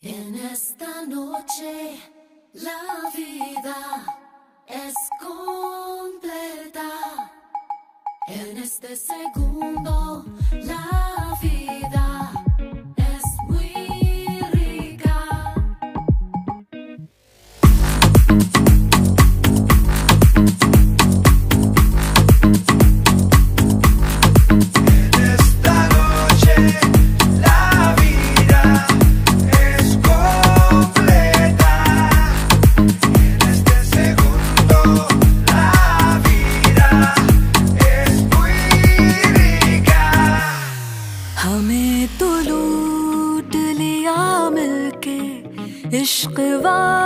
En esta noche la vida es completa. En este segundo la vida es muy rica. En esta noche la vida es completa. En este segundo la vida es muy rica. हमें तो लूट लिया मिलके इश्क वाले